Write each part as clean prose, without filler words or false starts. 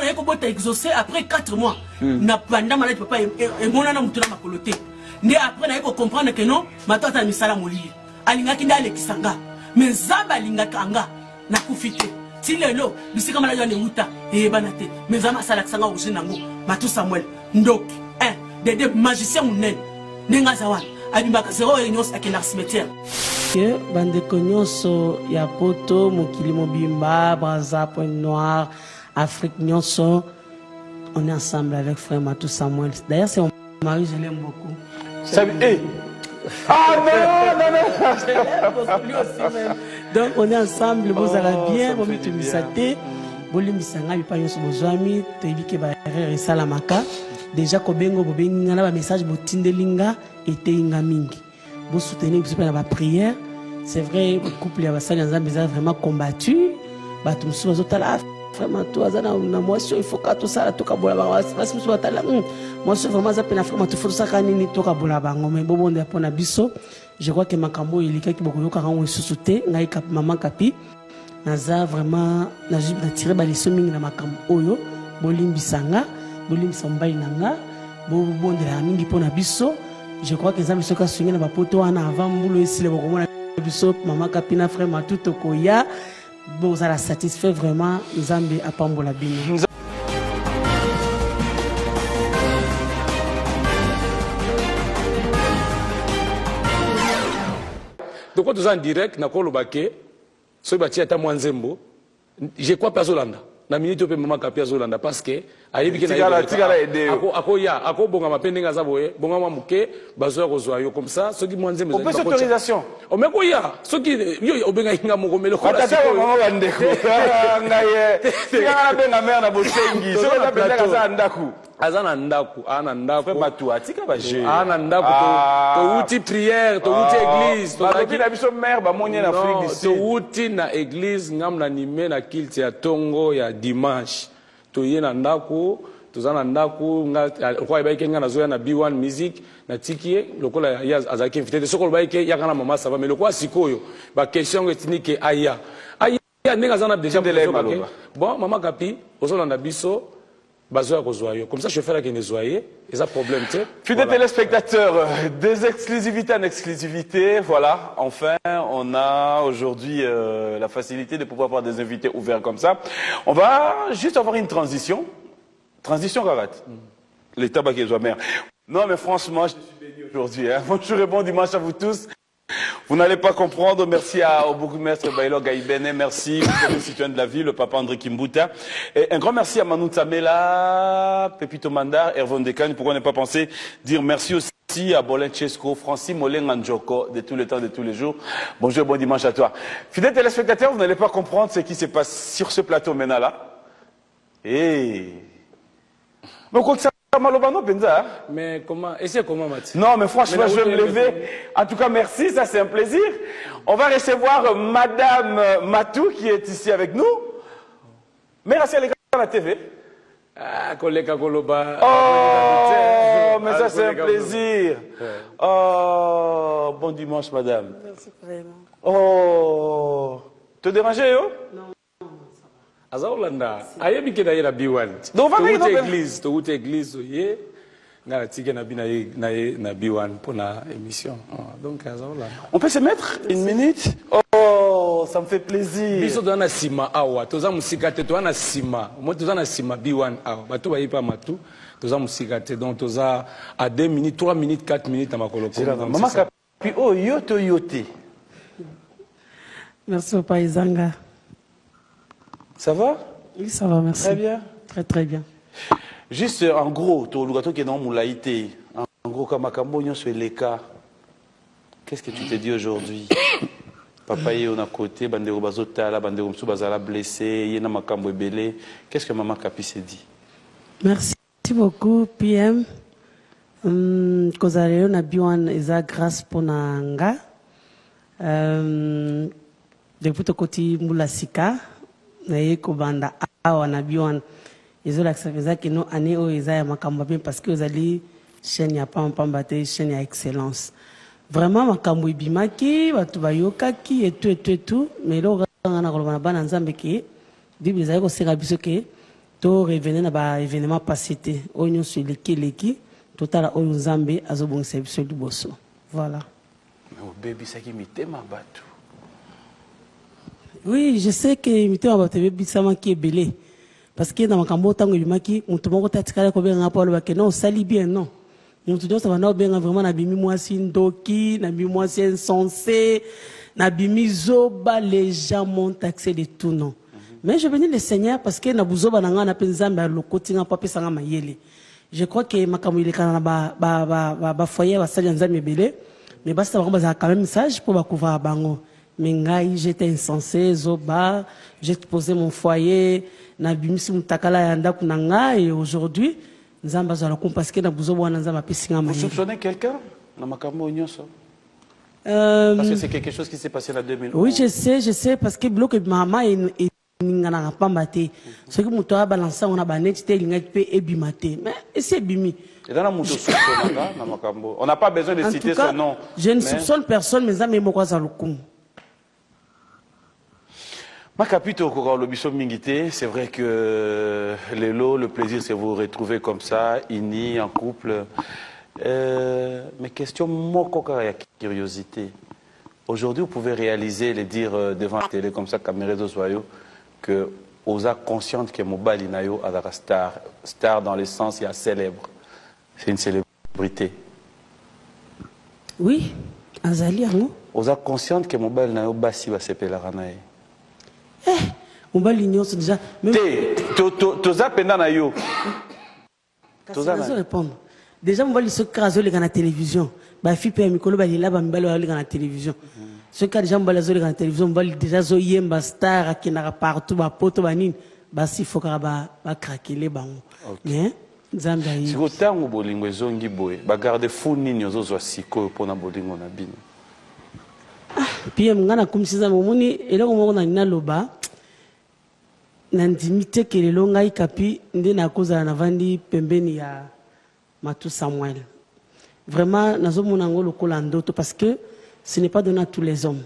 na yeko bota exaucé après 4 mois na panda malade papa et mon ana mutuna makoloté ne après na yeko comprendre que non matata misala molier alingaki ndale kisanga mais zamba alingaka anga na kufite ti lelo bisika malade ya neuta et banate mais zama sala kisanga usinango matu Samuel ndoki des magiciens munen nenga zawa abimaka zéro réunion avec un cimetière que bande konyoso ya poto mokili mobimba Brazza Point Noir Afrique nyonso on est ensemble avec frère Matou Samuel. D'ailleurs c'est mon mari, je l'aime beaucoup. Ah non je l'aime beaucoup lui aussi même. Donc on est ensemble vous allez bien vous mitumisate bolimisanga bipa nyonso bozwami toyebike ba erreur salamaka déjà kobengo bobenga na ba message botindelinga eteinga mingi vous soutenez biso na ba prière. C'est vrai le couple ya basali nzambe za vraiment combattu bato musu bazotala vraiment toi za na moi il faut ka to sala to ka bola ba basi musu batala moi c'est vraiment za pena vraiment to faut saka nini to ka bola bango mais bobo nde pona biso je crois que makambo ilikaki bokoyoka rango susute ngai kap maman kapi naza vraiment na tirer ba leso mingi na makambo oyo bolimbisanga bolimbisa mbai nanga bobo nde la mingi pona biso. Je crois que nzambe soka swinga na bapoto wana avant mbulo esile bokomona biso maman kapina frère Matuto koya vous allez satisfait vraiment nzambe apambola bino. Donc quand vous êtes en direct na kolobake so bati ata mwanzembo je crois pas Zolanda na minute pe maman kapia Zolanda parce que ayebiki na ako bonga mapende ngaza boye bonga mwa muke bazoya kozwa yo comme ça ceux qui mwanzembo on peut autorisation on me koya ceux qui yo obenga hinga mokomelo ko ata maman bandeko ngaye tika benga mère na bosengi so na benga kaza ndaku azana ndaku ana ndaku batu atika ba je ana ndaku to uti prière to uti église to na biso mère ba monye na Afrique du Sud to uti na église ngam na nimé na kilte ya tongo ya dimanche to yena ndaku tozana ndaku nga kwa ibaike nga nazoya na B1 music na tikie lokola ya azaki invité de sokolo baike ya kana mama ça va mais lokwa sikoyo ba question ethnike aya nenga zana déjà bon mama kapi ozolanda biso bazoya kozwa yo comme ça je fais la kenezoyer et ça problème tu sais. Fidèles téléspectateurs, des exclusivités en exclusivité, voilà, enfin on a aujourd'hui la facilité de pouvoir avoir des invités ouverts comme ça. On va juste avoir une transition Garat, l'état mère. Non mais franchement je suis béni aujourd'hui, hein. Bonjour et bon dimanche à vous tous. Vous n'allez pas comprendre, merci au bourgmestre Bailo Gaïbene, merci au citoyen de la ville, le papa André Kimbuta. Et un grand merci à Manu Tsamela, Pepito Mandar, Ervon Dekane, pourquoi ne pas penser dire merci aussi à Bolin Chesco, Francis Molin Andjoko, de tous les temps, de tous les jours. Bonjour et bon dimanche à toi. Fidèles téléspectateurs, vous n'allez pas comprendre ce qui se passe sur ce plateau maintenant là. Et... Mais comment, et c'est comment Mathieu? Non mais franchement je vais me lever. En tout cas merci, ça c'est un plaisir. On va recevoir Madame Matou qui est ici avec nous. Merci à l'écran de la TV. Ah, collègue Koloba. Oh, mais ça c'est un plaisir. Oh, bon dimanche madame. Merci vraiment. Oh, te déranger yo? Non. Azolanda ayebiki na yera B1 donc va to église to église ye ngala tike na bina na B1 pour la émission donc Azolanda on peut se mettre une minute. Oh ça me fait plaisir biso to na sima awa toza musika te to na sima moi toza na sima B1 awa bato ba yipa matu toza musika te donc toza à 2 minutes 3 minutes 4 minutes à makolo maman kapi oh yoto yote. Merci papa Izanga. Ça va? Oui, ça va, merci. Très bien. Très, très bien. Juste en gros, tu as qui est dans Moulaïté. En gros, comme Makambo, sur les cas. Qu'est-ce que tu te dis aujourd'hui? Papa est à côté, Bandero Bazotala, Bandero Msoubazala blessé, Yena Makambo est belé. Qu'est-ce que Maman Kapi s'est dit? Merci beaucoup, PM. Kozaleo na biwan eza grâce pour nanga. Depuis to koti Moulasika. Naye kobanda awa na biwan ezola kisafeza kino ane o eza ya makambo bien parce que ozali chaîne ya pamba te chaîne ya excellence vraiment makambo ibimaki batu bayokaki et tout mais lo ngana koloba na bana nzambe ke bible ezali ko senga biso ke to revenir na ba événement passé te onyo sur leki total oyo nzambe azobongisa biso liboso. Voilà. Mais au baby ça qui mitema batu. Oui, je sais que mitema batu baby sama ki ebele parce que na makambo tango bimaki mutu moko tatikala ko benga pa lo non sali bien non. Mutu do ça va na benga vraiment na bimi mwasi ndoki na bimi mwasi insensé na bimi zoba les gens m'ont taxé de tout non. Mais je bénis le Seigneur parce que na buzoba na nga na penzambe a lokotinga papi sanga mayele. Je crois que makamu ile kana ba foyer ba sali nzambe belé mais basta ba quand même message pour ba couvrir bango. Mais ngai j'étais insensé zoba, j'ai posé mon foyer na bimisi mutakala ya ndaku na nga et aujourd'hui nzamba za la parce que na buzoba na nzamba pesinga mayele. Vous soupçonnez quelqu'un na makambo nyonso? Parce que c'est quelque chose qui s'est passé en 2011. Oui, je sais parce que bloc maman est ningana pambate ce que muto a balancé on a banet te linga pe ebimate mais c'est bimi et dans la muto soupçonnanga na makambo on n'a pas besoin de citer son nom. Je ne soupçonne personne mais amis moko za lukum Makapito ko lo biso mingité, c'est vrai que le plaisir c'est vous retrouver comme ça unis en couple. Mais question moko ka ya curiosité. Aujourd'hui, vous pouvez réaliser, les dire devant la télé comme ça, caméra de soyo, que vous êtes consciente que Mobali Nayo a la star dans le sens, il y a célèbre. C'est une célébrité. Oui, Azali, non? Vous êtes consciente que Mobali Nayo Bassi va s'appeler la Ranae. Mobali Nayo, c'est déjà. Toza penda Nayo. Toza répondre. Déjà, Mobali se crase dans la télévision. Bah, fille père Mikolo, bah, il a dans la télévision. Ce cas déjà, dans la télévision, déjà, Zoyemba star, qui n'a partout, bah, poto, bah, nin, bah, si faut qu'à bah, craquer les bancs. Mais, Zambia. Si vous avez un bolingo, zongi boy, bah, garde fou nini, ozo zo siko, pour na bolingo na bino. Puis, m'gana comme si ça m'omoni, et là, on a une loba, n'intimité que les longs kapi, n'ena cause à la vandi, pembeni ya Matou Samuel. Vraiment, nous avons un rôle parce que ce n'est pas donné à tous les hommes.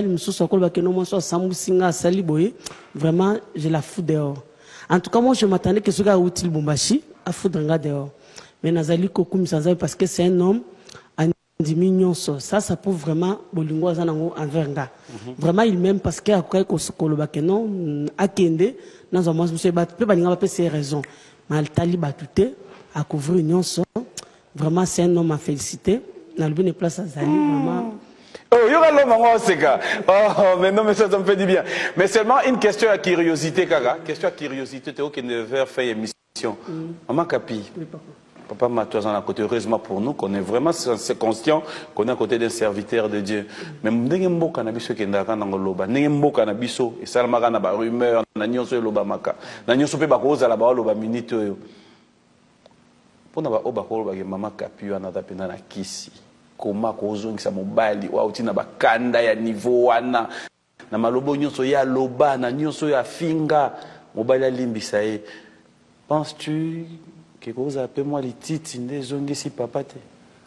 Vraiment, je la fous dehors. En tout cas, moi, je m'attendais que ce gars outil Bombashi à foutre dehors. Mais Nazali Kokoum Sanzai parce que c'est un homme en diminution. Ça prouve vraiment Bolingo Zanango envers nga. Vraiment, il m'aime parce que après qu'on se colle non, à Kende, nous avons pas ces raisons. Mais al taliba tout à couvrir une nyonso. Vraiment, c'est un homme à féliciter. Dans le bon place à Zali, vraiment. Oh, il y aura l'homme en Oseka. Oh, mais non, mais ça me fait du bien. Mais seulement une question à curiosité, Kaga. Question à curiosité, tu as qui ne veut faire émission. Maman Kapi. Oui, papa. Papa Matouaz en à côté, heureusement pour nous, qu'on est vraiment conscient qu'on est à côté d'un serviteur de Dieu. Mais n'engembo canabiso qui ndaka n'angoloba, n'engembo canabiso et salmaga na ba rumeur, n'anyonso loba maka, n'anyonso pe ba koza la ba loba minute. Pour n'avoir oba kolo ba mama Kapi wana tapenda na kisi. Koma kozongisa mobali wa utina ba kanda ya niveau wana na malobo nyonso ya loba na nyonso ya finga mobali alimbisa ye. Penses-tu que vous appelez moi les titres des zongi si papa te?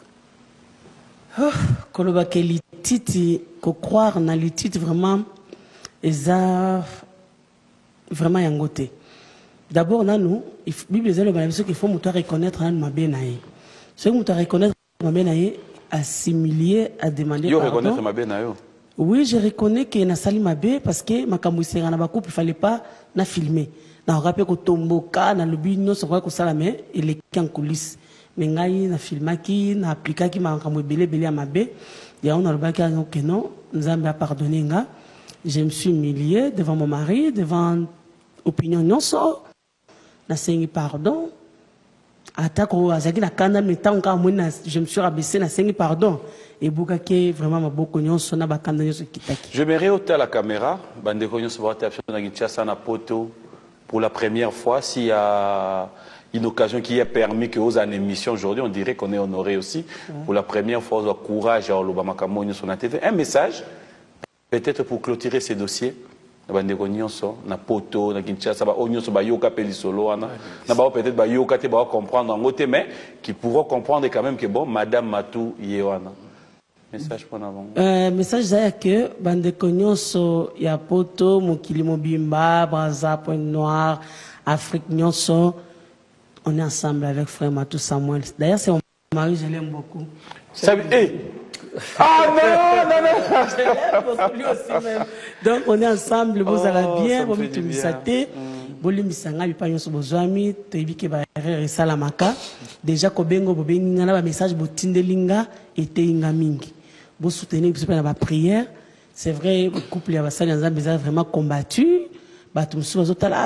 Koloba ke les titres, ko croire na les titres vraiment eza vraiment yangote. D'abord nous, Bible dit le Bible qu'il faut nous reconnaître ma benaye. Ce que nous reconnaître ma benaye assimiler à demander pardon. Yo reconnaître ma benaye. Oui, je reconnais que na sali mabe parce que makambo sera na bakoupe il fallait pas na filmer. Na rappel ko tomboka na lobi nyonso kwa ko sala mais il est en coulisses. Mais ngai na filmaki na appliquaki makambo belé à mabe. Ya on a le bac que non, Nzambe a pardonné nga. Je me suis humilié devant mon mari, devant opinion nyonso. Na sengi pardon. Atako azaki na kanda metan ka mona je me suis rabaissé na sengi pardon. Et Boukake, vraiment, ma beaucoup de gens na bakanda nyonso kitaki. Je me réote à la caméra, bande ko nyonso ba taption na Kinshasa na poto pour la première fois. S'il y a une occasion qui est permis que aux en émission aujourd'hui, on dirait qu'on est honoré aussi. Pour la première fois, on a courage à Olobama Kamonyo sur la TV. Un message, peut-être pour clôturer ces dossiers. Bande ko nyonso na poto na Kinshasa ba onyoso ba yoka pelisolo ana na ba peut-être ba yoka te ba comprendre en côté mais qui pourront comprendre quand même que bon madame Matou Yewana. Message pour avant. Message c'est que bandeko nyonso ya poto mokili mobimba Brazza Pointe-Noire Afrique nyonso on est ensemble avec frère Matou Samuel. D'ailleurs c'est mon mari, je l'aime beaucoup. Ça, hey. Ah non. Je l'aime beaucoup lui aussi même. Donc on est ensemble, vous allez bien, vous mettez misate. Boli misanga bipa nyonso bozwami to ibike ba erreur salamaka. Déjà ko bengo bo benga na ba message bo tindelinga ete inga mingi. Vous soutenez la prière. C'est vrai, le couple a vraiment combattu. Moi, il faut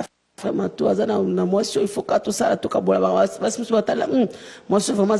que ça moi, je vraiment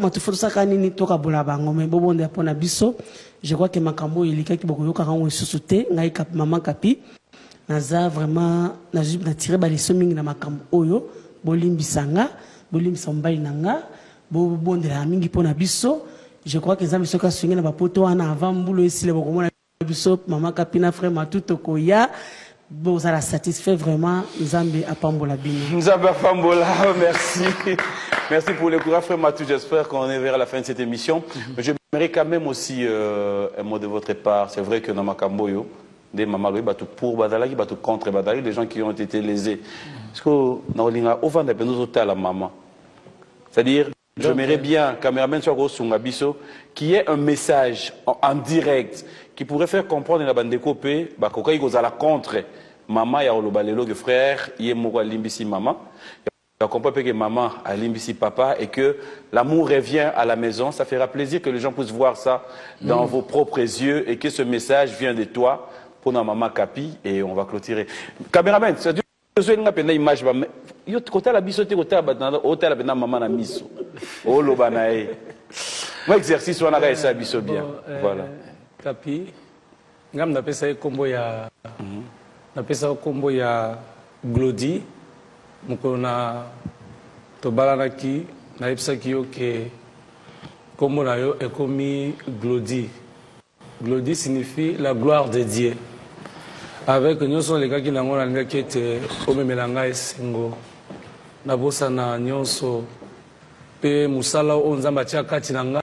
je crois que Makambo, il y a beaucoup de société, maman Kapi, naza vraiment tiré les sommings na Makambo Oyo, Bolimbisanga, Bolimsambay Nanga, Bobon de la Mingi Ponabiso. Je crois que les amis sont swingés dans la poto avant boulot ici les bocomons biso maman Kapina frère Matou Tokoya vous allez satisfait vraiment Nzambe apambola bino. Nzambe apambola, merci. Merci pour le courage frère Matou, j'espère qu'on est vers la fin de cette émission. J'aimerais quand même aussi un mot de votre part. C'est vrai que dans Makamboyo, des mamans pour badalaki batu contre badalaki, des gens qui ont été lésés. Parce que dans l'inga au vent de nous autres la maman. C'est-à-dire j'aimerais bien, caméraman Bisso, qui ait un message en direct qui pourrait faire comprendre la bande de copés, quand il y a la contre, maman, il y a le frère, il y a limbisi maman, il comprend que maman a limbisi papa et que l'amour revient à la maison. Ça fera plaisir que les gens puissent voir ça dans vos propres yeux et que ce message vient de toi pour notre maman Kapi et on va clôturer. Caméraman, c'est une image. Yo côté la biso te côté la maman na miso o loba na e moi exercice wana ka esa biso bien voilà Kapi ngam na pesa kombo ya na pesa kombo ya Glody mukona to balanaki na epsa ki yo ke kombo na yo ekomi Glody. Glody signifie la gloire de Dieu. Avec nous sommes les gars qui n'ont pas été au même langage singo. Nabosa na nyonso pe musala onzamba chaka tinanga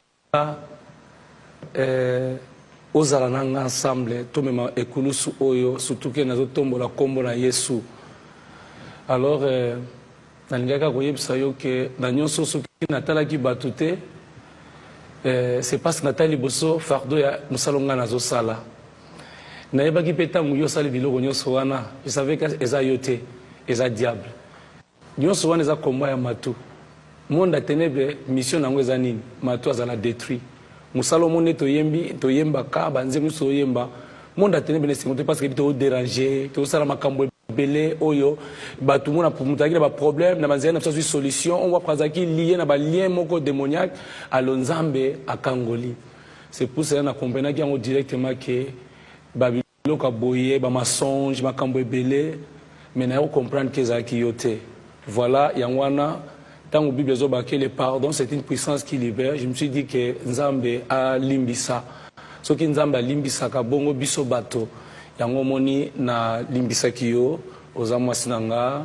ozala nanga ensemble to mema ekulusu oyo surtout que nazo tombola kombo na Yesu. Alors nalingaka koyebisa yo ke na nyonso soki natala ki batute c'est parce que natali boso fardo ya musalonga nazo sala. Naebaki peta mu yo sali biloko nyonso wana je savais que eza yote eza diable. Nyonso wana eza komba ya Matou. Monde a ténèbre mission nango eza nini? Matou azala détruit. Musalo monde to yemba ka banze muso yemba. Monde a ténèbre ne singote parce que to déranger, to sala makambo belé oyo batu mona pour mutaki ba problème na banze na solution on va prazaki lié na ba lien moko démoniaque à Nzambe à Kangoli. C'est pour ça na comprendre qui en directement que babiloko boye ba mensonge makambo belé mais na comprendre que ça qui yote. Voilà, Yangwana, dans la Bible, le pardon, c'est une puissance qui libère. Je me suis dit que Nzambe a limbisa. Ce qui Nzambe a limbisa, kabongo biso bato. Yangomoni na limbisa kiyo, ozamwa sinanga,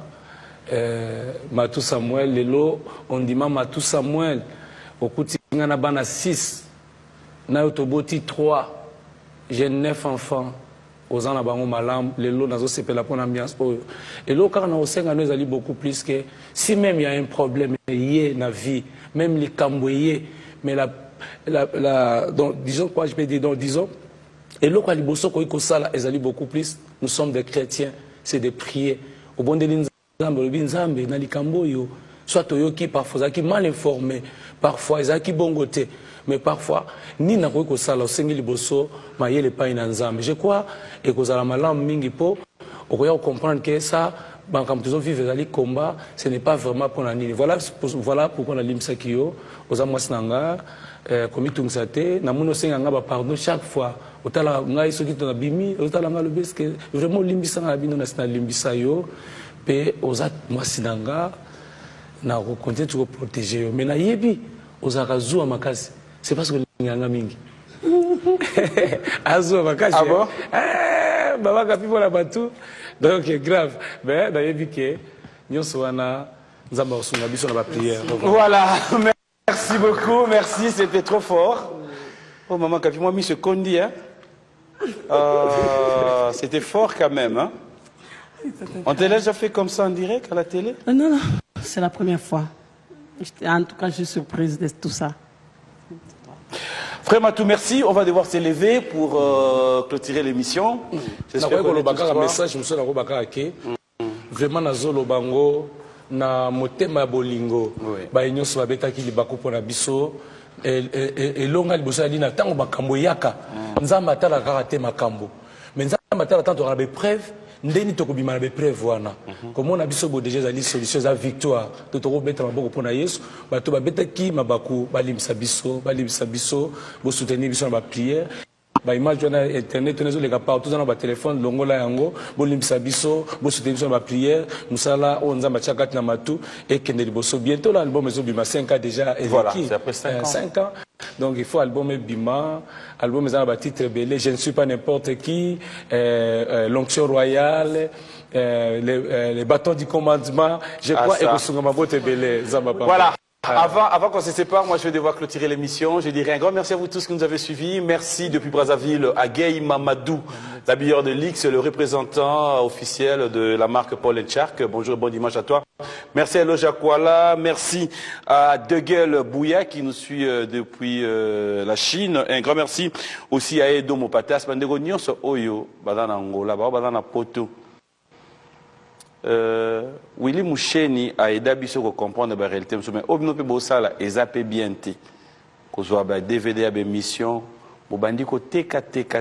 Matou Samuel, lelo, on dit Matou Samuel, okuti ngana bana 6, na yotoboti 3, j'ai 9 enfants. Aux ans là-bas, malam, les lots dans ce la bonne ambiance. Et là, quand on a nous allons beaucoup plus que si même il y a un problème, il y a une vie, même les camboyés, mais donc, disons quoi, je peux dire, donc, disons, et là, quand les bossons qu'on y ça, ils allaient beaucoup plus. Nous sommes des chrétiens, c'est de prier. Au bon de l'Inzambe, le Binzambe, dans les camboyos, soit Toyoki, parfois, qui mal informé, parfois, ils ont qui bon côté. Mais parfois, ni na ko sala o sengi liboso mayele pa ina Nzambe. Je crois et que ça la malam mingi po o ko comprendre que ça bankam toujours vivre dans les combats, ce n'est pas vraiment pour la nini. Voilà pourquoi on a limsa kiyo aux amwasnanga comme tungsate na muno senga ba pardon chaque fois otala ngai soki to na bimi otala nga le beske vraiment limbisa na bino na limbisa yo pe ozat mwasinanga na ko continuer to protéger yo mais na yebi ozaka zuwa makasi. C'est parce que les gens mingi. Azo bakashi. Ah bon? Baba kapi pour la batou. Donc grave. Mais d'ailleurs vu que nous sommes Nzamba osunga biso na ba prière. Voilà. Merci beaucoup. Merci, c'était trop fort. Oh maman, quand moi mis ce condi, hein? C'était fort quand même, hein? On t'a déjà fait comme ça en direct à la télé? Non, non, c'est la première fois. En tout cas, je suis surprise de tout ça. Frère Matou, merci. On va devoir s'élever pour clôturer l'émission. J'espère que le message, je me suis dit vraiment nazo lobango na motema bolingo ba nyonso babetaki libako pona biso elonga liboso ya dina tango makambo yaka nzamba atala kaka te makambo mais nzamba atala tanto na bepreuve ndeni tokobima na bepreuve wana komona biso bo déjà ezali solution za victoire to tokobeta maboko pona Yesu bato babetaki mabaku balimisa biso bo soutenir biso na ba prière ba image na internet on les partout tout dans ba téléphone longola yango bo limbisa biso bo soutenir biso na ba prière musala o nzamba tchakati na matu et kende liboso bientôt l'album ezo bima 5 ans déjà et voilà c'est après 5 ans donc il faut album bima album ezana ba titre belé je ne suis pas n'importe qui l'onction royale les bâtons du commandement je crois et que sunga mabote belé nzamba voilà. Avant qu'on se sépare, moi je vais devoir clôturer l'émission. Je dirais un grand merci à vous tous qui nous avez suivis. Merci depuis Brazzaville à Gay Mamadou, l'habilleur de l'X, le représentant officiel de la marque Paul & Chark. Bonjour et bon dimanche à toi. Merci à Loja Kuala. Merci à Deguel Bouya qui nous suit depuis la Chine. Un grand merci aussi à Edo Mopatas. Bandego Nyonso Oyo, Badana Angola, Badana Poto. Willy Moucheni a aidé à comprendre la réalité. Mais obno pe bosala ezape bien te. Kozwa ba DVD à mission, bo bandiko teka.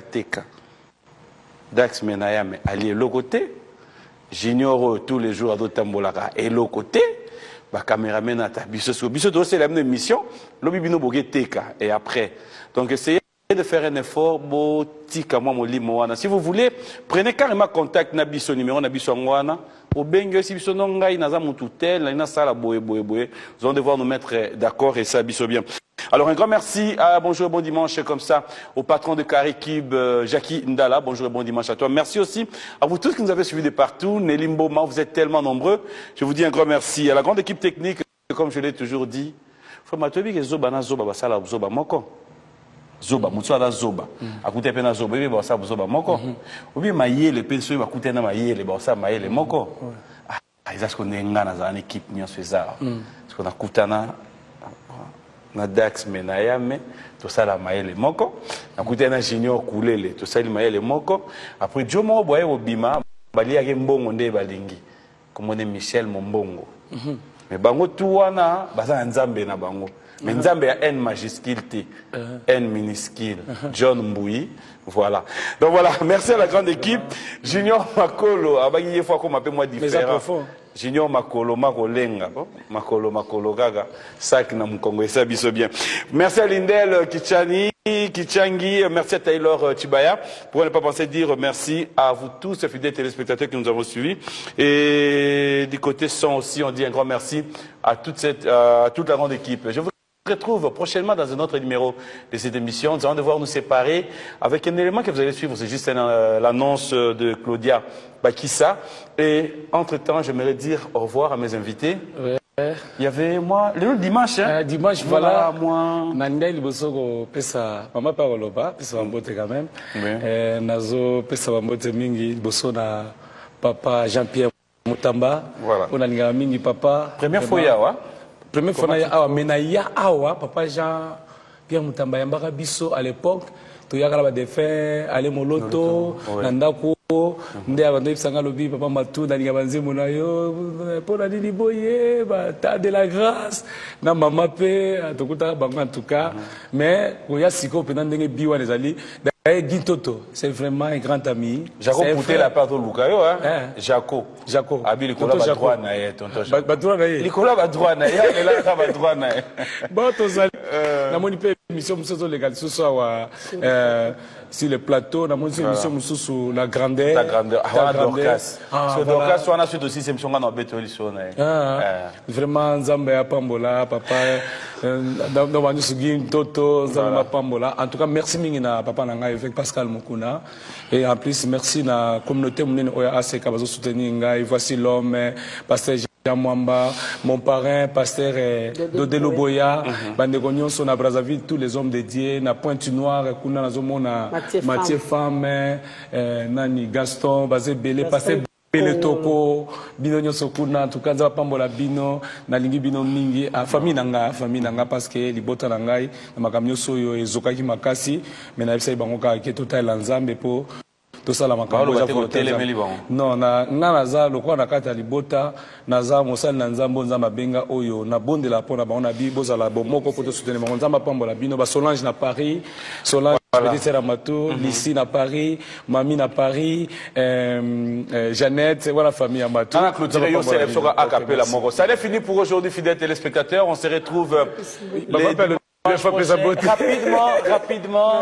Dax menaya mais ali le côté. J'ignore tous les jours à d'autres tambolaka et le côté. Ba caméraman ata biso c'est la même mission. Lobi bino boge teka et après. Donc essayez de faire un effort, si vous voulez, prenez carrément contact nabiso numéro nabiso ngwana au bengue si biso nongai naza mututel na sala boye. Nous allons devoir nous mettre d'accord et ça biso bien. Alors un grand merci à bonjour et bon dimanche comme ça au patron de Caricube Jackie Ndala, bonjour et bon dimanche à toi. Merci aussi à vous tous qui nous avez suivis de partout. Nelly Mboma, vous êtes tellement nombreux. Je vous dis un grand merci à la grande équipe technique comme je l'ai toujours dit. Faut m'atteler que zoba na zoba basala zoba moko. Zoba, mutsala zoba. Akute pena zoba, bébé bossa zoba moko. Ou bien maillé les pinceaux, akute na maillé les bossa maillé les moko. Ah, ils ont qu'on na za une équipe ni ça. Parce qu'on a kutana na Dax menayame, tout ça la maillé les moko. Akute na junior kulele, tout ça le maillé les moko. Après Jomo boye obima, bali yake mbongo nde balingi. Comme on est Michel Mombongo. Mais bango tuwana, baza nzambe na bango. Mais Nzambe a N majuscule T, N minuscule, John Mbouyi, voilà. Donc voilà, merci à la grande équipe. Junior Makolo, il faut qu'on m'appelle moi différent. Junior Makolo, Makolenga, Makolo Gaga, sac na Mkongo, et ça biso bien. Merci à Lindel Kichangi, merci à Taylor Chibaya. Pour ne pas penser dire merci à vous tous, fidèles téléspectateurs que nous avons suivis. Et du côté son aussi, on dit un grand merci à toute la grande équipe. Je vous retrouve prochainement dans un autre numéro de cette émission. Nous allons devoir nous séparer avec un élément que vous allez suivre. C'est juste l'annonce de Claudia Bakissa. Et entre-temps, j'aimerais dire au revoir à mes invités. Ouais. Il y avait moi, le dimanche. Hein? Dimanche, voilà. Moi. Nandel Bosoko Pesa, Maman Paroloba, Pesa Wambote quand même. Nazo Pesa Wambote Mingi, Bosona, Papa Jean-Pierre Moutamba. Voilà. On a Mingi Papa. Première fois, ouais. Première fois, il y a Papa Jean Pierre Moutamba Yambara Bisso à l'époque, tu y a des défunts, aller Moloto, Nandako, Ndé Abandé Sangalobi, Papa Matou, Dani Gabanzi Monayo, pour la Boye, t'as de la grâce, na Mama Pe, Tokuta Bango en tout cas, mais il y a Siko, Penandé Biwa les Ali. Guintoto, c'est vraiment un grand ami. Jaco Pouté la part de Lucayo, hein? Jaco. Abi Nicolas Badroua Naye, tonton. Badroua Naye. Nicolas Badroua Naye, et là, Badroua Naye. Bon, Tozali. Na moni pe émission Moussoso légal, ce soir, sur le plateau, na moni émission Moussoso, la grandeur. La grandeur. Ah, Dorcas. Sur Dorcas, soit on a suite aussi, c'est émission qu'on a bétoli sur Naye. Vraiment, Nzambe à Pambola, papa, dans Manusugin, Toto, Nzambe à Pambola. En tout cas, merci Mingina, papa Nanga, avec Pascal Mokuna. Et en plus, merci à la communauté Mounine Oya Ase, qui a soutenu Ngai. Voici l'homme, Pasteur Mwamba, mon parrain, pasteur Dodelo Boya, Bandeko Nyonso na Brazzaville, tous les hommes dédiés, na Pointe Noire, Kuna Nazomona, Mathieu Femme, Nani Gaston, Bazé Belé, pasteur Belé Toko, Bino Nyonso Kuna, en tout cas, Nzaba Pambola Bino, Nalingi Bino Mingi, famille Nanga, parce que Libota Nangai, Makamyo Soyo et Zokaki Makasi, mais na Ibsa Ibangoka, qui est total Lanzambe pour. Tout ça la makambo non na naza lokwa na kata libota naza mosali na nzambo nzamba benga oyo na bonde la pona ba on a bi bozala bomoko poto soutenir ba nzamba pambola bino ba Solange na Paris Solange petite sœur Amato Lucie na Paris Mami na Paris Jeannette voilà famille Amato on a clôturé yo c'est a capella moko ça est fini pour aujourd'hui fidèles téléspectateurs on se retrouve rapidement.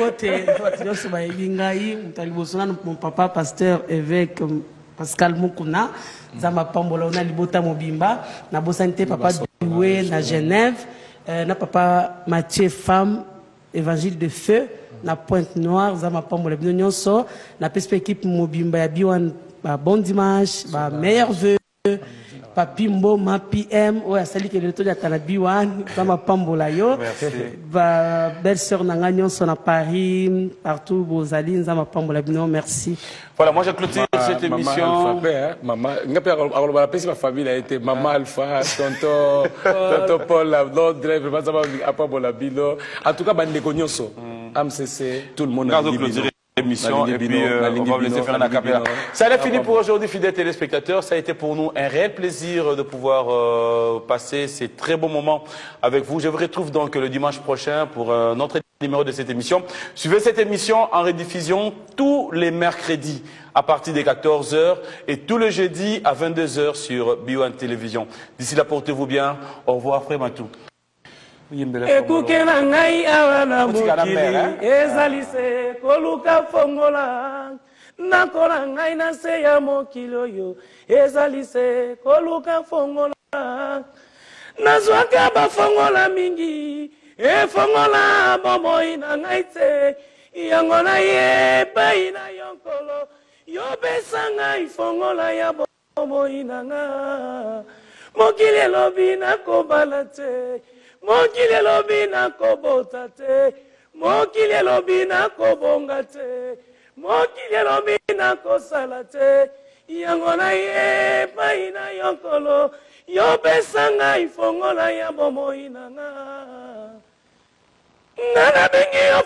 Mon papa, pasteur, évêque Pascal Moukouna, Zama Pambola, on a Libota Mobimba, na Bosanité, papa Doué, na Genève, na papa Mathieu Femme, évangile de feu, na Pointe Noire, Zama Pambola, Binyonso, na perspective Mobimba, Biwan, bon dimanche, meilleurs vœux. Papimbo, ma PM, ouais, celle qui est le retour de Tanabiwan, Zama Pambola yo. Belle-sœur Nanganyon sont à Paris, partout, Bozaline, Zama Pambola bino, merci. Voilà, moi j'ai clôturé cette émission. Maman, ma famille a été Maman Alpha, tonton Paul, l'autre drive, Pambola bino. En tout cas, Bandeko Nyonso, AMCC, tout le monde a dit émission et puis on va vous laisser faire un acapella. Ça est fini pour aujourd'hui, fidèles téléspectateurs. Ça a été pour nous un réel plaisir de pouvoir passer ces très bons moments avec vous. Je vous retrouve donc le dimanche prochain pour un autre numéro de cette émission. Suivez cette émission en rediffusion tous les mercredis à partir des 14h et tous les jeudis à 22h sur B1 Télévision. D'ici là, portez-vous bien. Au revoir, frère Matou. Ekuke na ngai awa na mokili ezali se koluka fongola nakola ngai na se ya mokili oyo ezali se koluka fongola nazwaka bafongola mingi efongola bomoi na ngai te yango na ye epai na yonkolo yopesa ngai fongola ya bomoi na nga mokili elobi nakobala te mokili elobi nakobota te mokili elobi nakobonga te mokili elobi nakosala te yango na ye epai na yonkolo yopesa ngai fongola ya bomoi na nga nga nabengi yo